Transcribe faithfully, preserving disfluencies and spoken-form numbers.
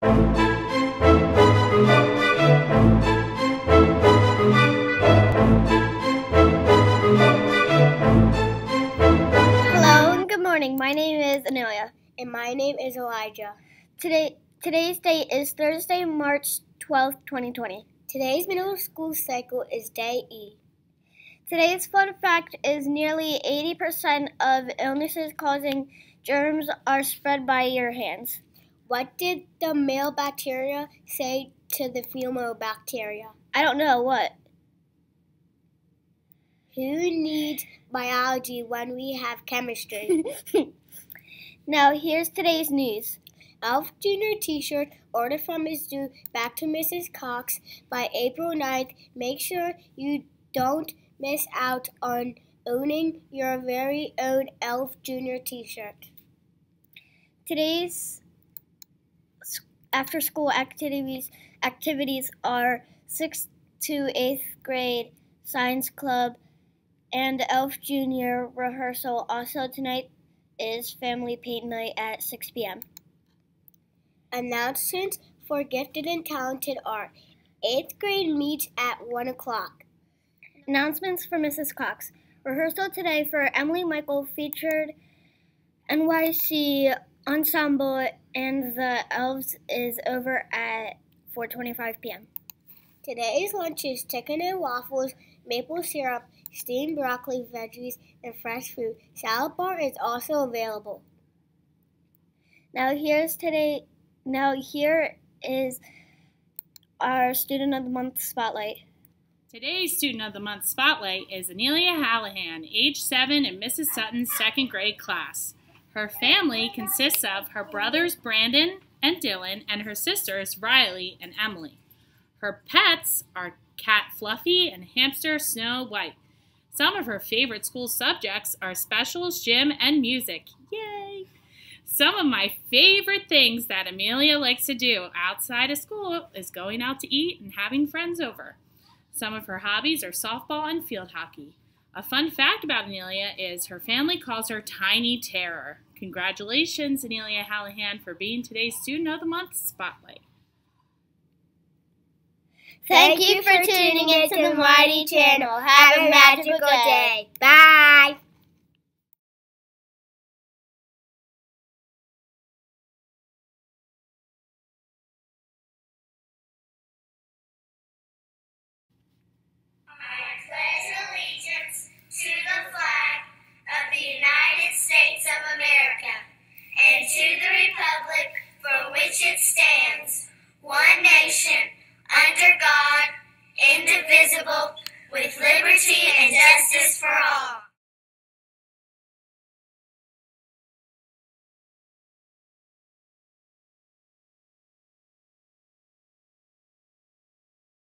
Hello and good morning. My name is Amelia. And my name is Elijah. Today, today's date is Thursday, March twelfth, twenty twenty. Today's middle school cycle is Day E. Today's fun fact is nearly eighty percent of illnesses causing germs are spread by your hands. What did the male bacteria say to the female bacteria? I don't know, what? Who needs biology when we have chemistry? Now, here's today's news. Elf Junior t-shirt ordered from Miz due back to Missus Cox by April ninth. Make sure you don't miss out on owning your very own Elf Junior t-shirt. Today's after-school activities activities are sixth to eighth grade science club and Elf Junior rehearsal. Also tonight is family paint night at six p m Announcements for gifted and talented are eighth grade meets at one o'clock. Announcements for Missus Cox. Rehearsal today for Emily Michael featured N Y C Ensemble and the Elves is over at four twenty-five p m Today's lunch is chicken and waffles, maple syrup, steamed broccoli, veggies, and fresh fruit. Salad bar is also available. Now here's today. Now here is our Student of the Month Spotlight. Today's Student of the Month Spotlight is Amelia Hallahan, age seven in Missus Sutton's second grade class. Her family consists of her brothers Brandon and Dylan and her sisters Riley and Emily. Her pets are cat Fluffy and hamster Snow White. Some of her favorite school subjects are specials, gym, and music. Yay! Some of my favorite things that Amelia likes to do outside of school is going out to eat and having friends over. Some of her hobbies are softball and field hockey. A fun fact about Amelia is her family calls her Tiny Terror. Congratulations, Amelia Hallahan, for being today's Student of the Month Spotlight. Thank you for tuning in to the Mighty Channel. Have a magical day. Bye.